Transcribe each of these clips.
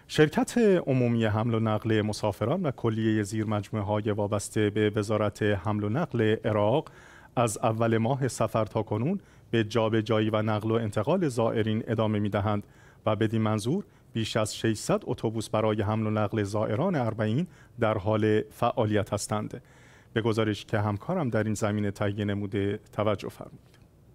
شرکت عمومی حمل و نقل مسافران و کلیه زیرمجموعه‌های وابسته به وزارت حمل و نقل عراق از اول ماه صفر تا کنون به جابجایی و نقل و انتقال زائرین ادامه می‌دهند و بدین منظور بیش از 600 اتوبوس برای حمل و نقل زائران اربعین در حال فعالیت هستند. به گزارش که همکارم در این زمینه تهیه نموده توجه فرمایید.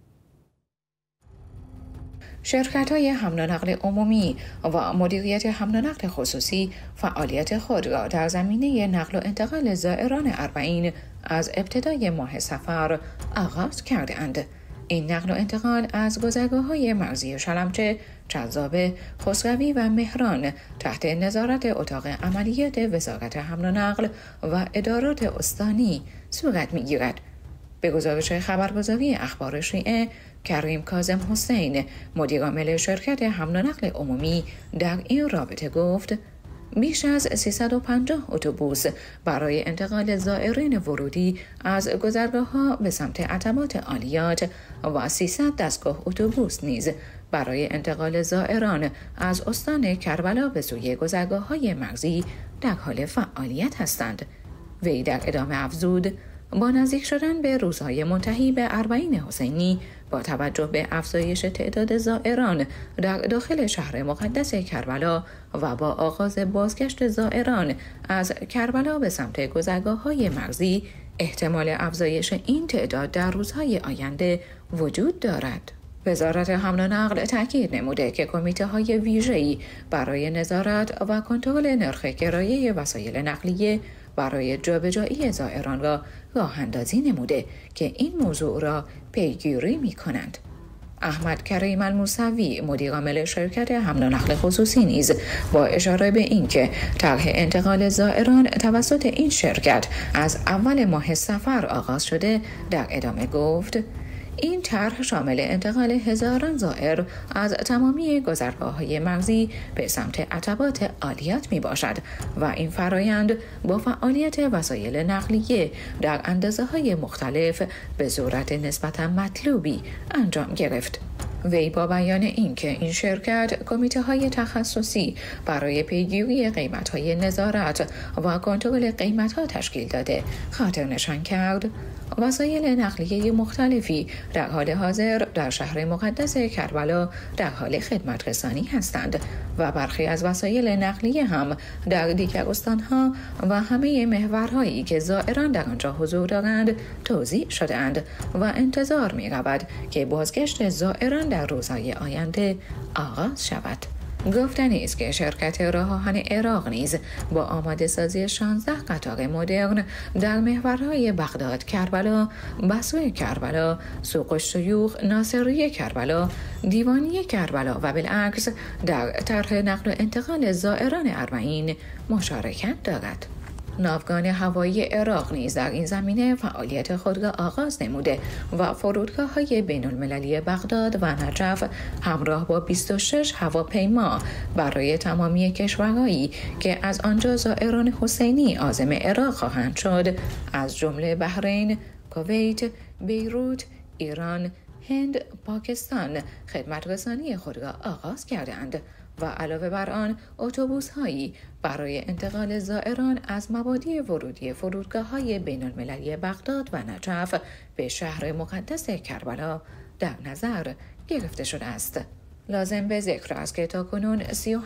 شرکت‌های حمل و نقل عمومی و مدیریت حمل و نقل خصوصی فعالیت خود را در زمینه نقل و انتقال زائران اربعین از ابتدای ماه صفر آغاز کرده‌اند. این نقل و انتقال از گذرگاه‌های مرزی شلمچه، جذابه، خسروی و مهران تحت نظارت اتاق عملیات وزارت حمل و نقل و ادارات استانی صورت می‌گیرد. به گزارش خبرگزاری اخبار شیعه، کریم کاظم حسین، مدیر عامل شرکت حمل و نقل عمومی، در این رابطه گفت: بیش از 350 اتوبوس برای انتقال زائرین ورودی از گذرگاه‌ها به سمت عتبات عالیات و 300 دستگاه اتوبوس نیز برای انتقال زائران از استان کربلا به سوی گذرگاه‌های مرزی در حال فعالیت هستند. وی در ادامه افزود: با نزدیک شدن به روزهای منتهی به اربعین حسینی، با توجه به افزایش تعداد زائران در داخل شهر مقدس کربلا و با آغاز بازگشت زائران از کربلا به سمت گذرگاه‌های مرزی، احتمال افزایش این تعداد در روزهای آینده وجود دارد. وزارت حمل و نقل تاکید نموده که کمیته‌های ویژه‌ای برای نظارت و کنترل نرخ کرایه وسایل نقلیه برای جابجایی زائران را راه‌اندازی نموده که این موضوع را پیگیری می‌کنند. احمد کریم الموسوی، مدیر عامل شرکت حمل و نقل خصوصی نیز با اشاره به اینکه طرح انتقال زائران توسط این شرکت از اول ماه صفر آغاز شده، در ادامه گفت: این طرح شامل انتقال هزاران زائر از تمامی گذرگاه‌های مرزی به سمت عتبات عالیات می باشد و این فرایند با فعالیت وسایل نقلیه در اندازه‌های مختلف به صورت نسبتاً مطلوبی انجام گرفت. وی با بیان اینکه این شرکت کمیته‌های تخصصی برای پیگیری قیمت‌های نظارت و کنترل قیمت‌ها تشکیل داده، خاطر نشان کرد وسایل نقلیه مختلفی در حال حاضر در شهر مقدس کربلا در حال خدمت رسانی هستند و برخی از وسایل نقلیه هم در دیگر استانها و همه محورهایی که زائران در آنجا حضور دارند توزیع شده‌اند و انتظار می‌رود که بازگشت زائران در روزهای آینده آغاز شود. گفتنی است که شرکت راه آهن عراق نیز با آماده سازی 16 قطار مدرن در محورهای بغداد کربلا، بصره کربلا، سوق الشیوخ، ناصریه کربلا، دیوانی کربلا و بالعکس در طرح نقل و انتقال زائران اربعین مشارکت دارد. ناوگان هوایی عراق نیز در این زمینه فعالیت خود را آغاز نموده و فرودگاه‌های بین‌المللی بغداد و نجف همراه با 26 هواپیما برای تمامی کشورهایی که از آنجا زائران حسینی عازم عراق خواهند شد، از جمله بحرین، کویت، بیروت، ایران، هند، پاکستان، خدمت رسانی خود را آغاز کردند و علاوه بر آن اتوبوس‌هایی برای انتقال زائران از مبادی ورودی فرودگاه‌های بین‌المللی بغداد و نجف به شهر مقدس کربلا در نظر گرفته شده است. لازم به ذکر است که تاکنون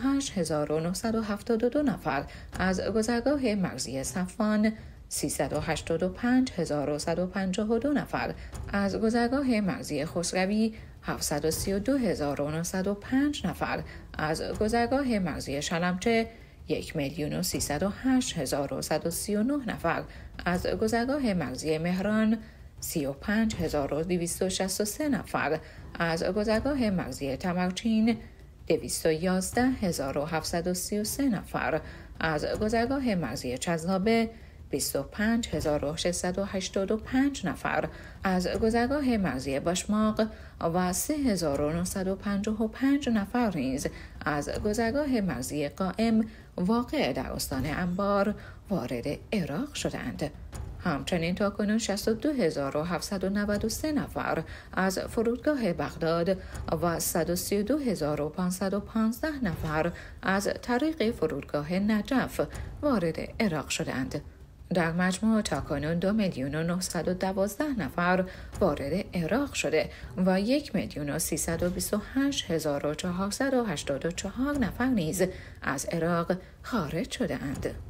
38972 نفر از گذرگاه مرزی صفوان، 385152 نفر از گذرگاه مرزی خسروی، 732905 نفر از گذرگاه مرزی شلمچه، 1,308,139 نفر از گذرگاه مرزی مهران، 35,263 نفر از گذرگاه مرزی تمرچین، 211,733 نفر از گذرگاه مرزی چذابه، 25,685 نفر از گذرگاه مرزی باشماق و 3,955 نفر نیز از گذرگاه مرزی قائم واقع در استان انبار وارد عراق شدند. همچنین تاکنون 62793 نفر از فرودگاه بغداد و 132515 نفر از طریق فرودگاه نجف وارد عراق شدند. در مجموع تاکنون 2,912,000 نفر وارد عراق شده و 1,328,484 نفر نیز از عراق خارج شده اند.